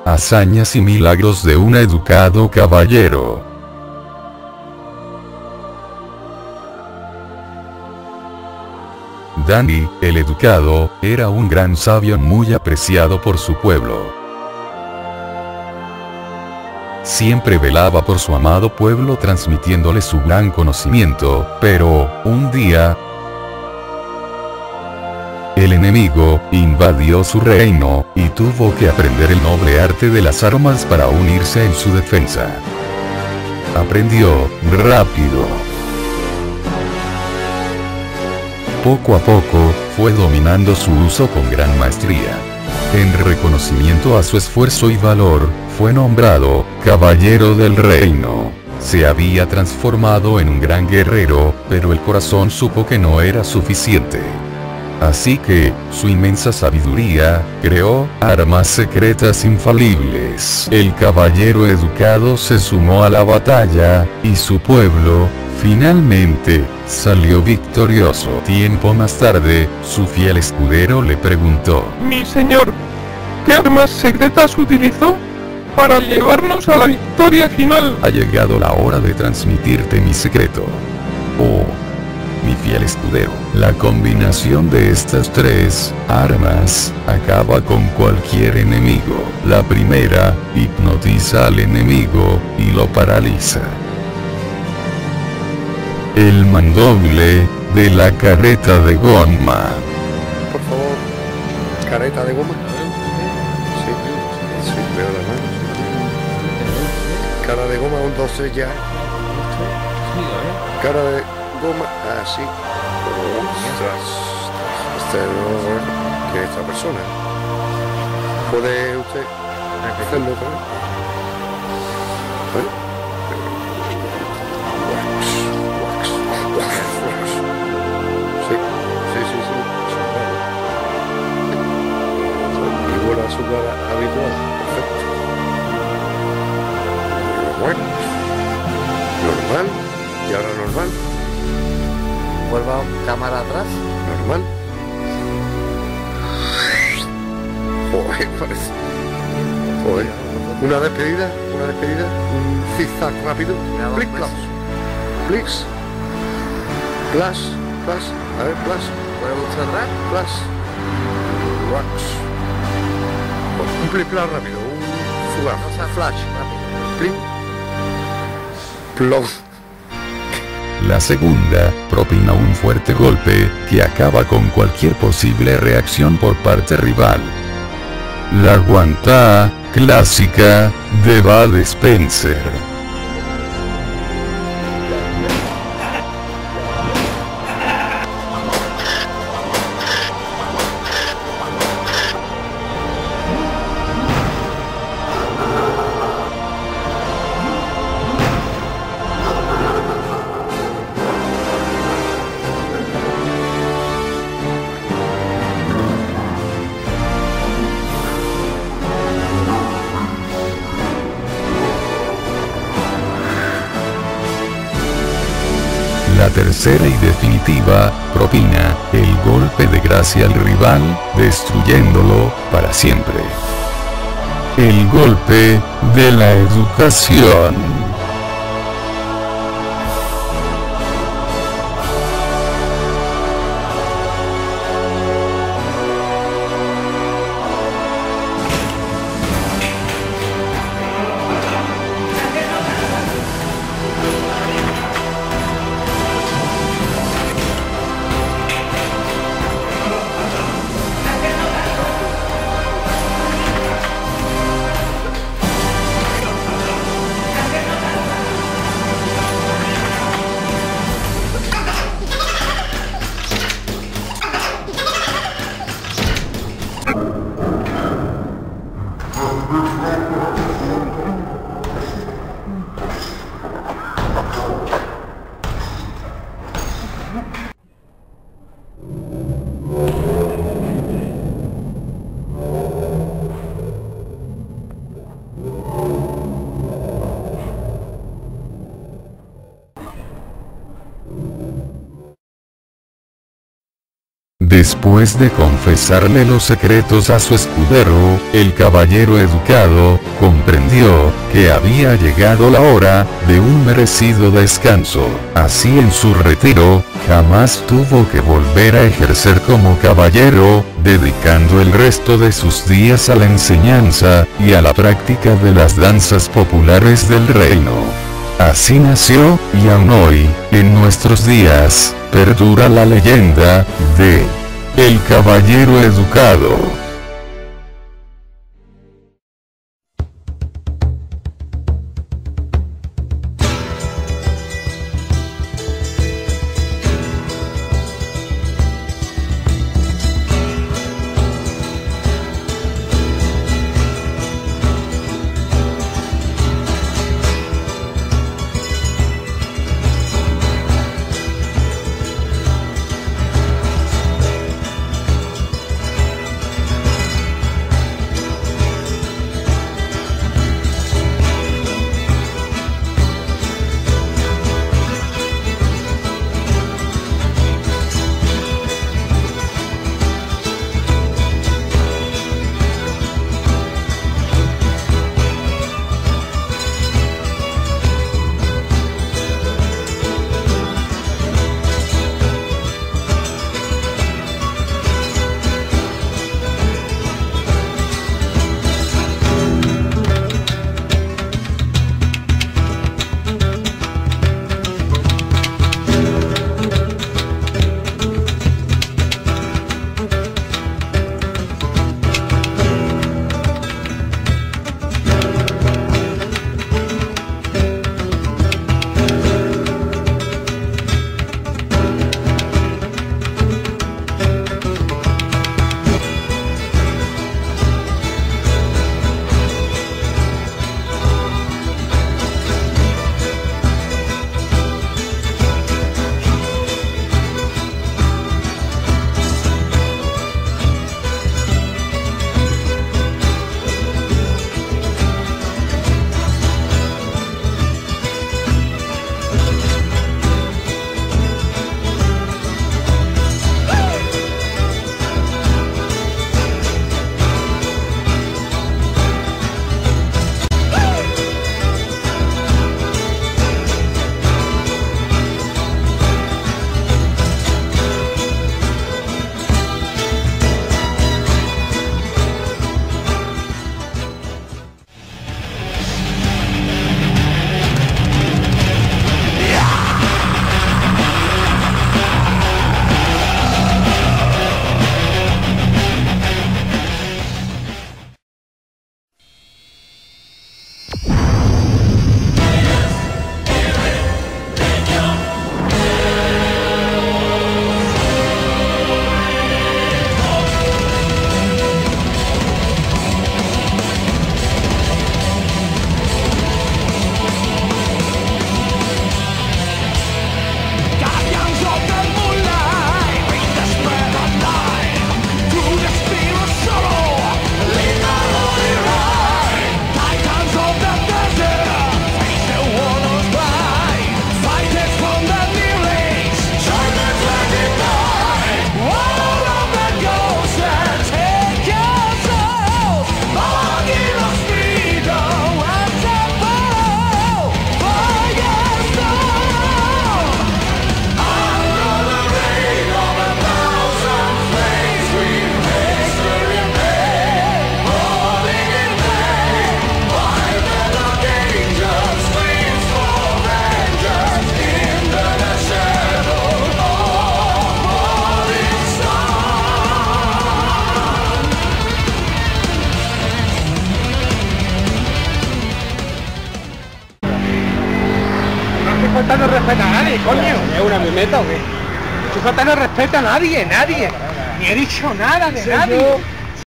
Hazañas y milagros de un educado caballero. Dani, el educado, era un gran sabio muy apreciado por su pueblo. Siempre velaba por su amado pueblo transmitiéndole su gran conocimiento, pero, un día, el enemigo invadió su reino, y tuvo que aprender el noble arte de las armas para unirse en su defensa. Aprendió rápido. Poco a poco, fue dominando su uso con gran maestría. En reconocimiento a su esfuerzo y valor, fue nombrado Caballero del Reino. Se había transformado en un gran guerrero, pero el corazón supo que no era suficiente. Así que, su inmensa sabiduría, creó armas secretas infalibles. El caballero educado se sumó a la batalla, y su pueblo, finalmente, salió victorioso. Tiempo más tarde, su fiel escudero le preguntó: Mi señor, ¿qué armas secretas utilizó para llevarnos a la victoria final? Ha llegado la hora de transmitirte mi secreto. Oh, mi fiel escudero, la combinación de estas tres armas acaba con cualquier enemigo. La primera, hipnotiza al enemigo y lo paraliza. El mandoble de la carreta de goma. Por favor, carreta de goma. Sí, sí, veo la mano. Cara de goma, 1, 2, 3 ya. Cara de goma, así. Ostras, este no que esta persona. ¿Puede usted hacerlo otra vez? ¿Eh? Igual a su cara habitual. Perfecto. Bueno. Normal. Y ahora normal. Vuelva cámara atrás. Normal. Joder, parece. Joder. Una despedida. Un zigzag rápido. Flick, claps. Flicks. Flash. Flash. A ver, flash. ¿Puede usted atrás? Flash. Wax. Un flip flash rápido. Un fugaz. O sea, flash, rápido. Plim. Plom. La segunda, propina un fuerte golpe, que acaba con cualquier posible reacción por parte rival. La guantá clásica de Bud Spencer. La tercera y definitiva, propina el golpe de gracia al rival, destruyéndolo para siempre. El golpe de la educación. Después de confesarle los secretos a su escudero, el caballero educado comprendió que había llegado la hora de un merecido descanso. Así en su retiro, jamás tuvo que volver a ejercer como caballero, dedicando el resto de sus días a la enseñanza y a la práctica de las danzas populares del reino. Así nació, y aún hoy, en nuestros días, perdura la leyenda de el caballero educado. Falta no respeta a nadie, coño. ¿Es una mimeta o qué? Falta no respeta a nadie, nadie. Ni he dicho nada de nadie.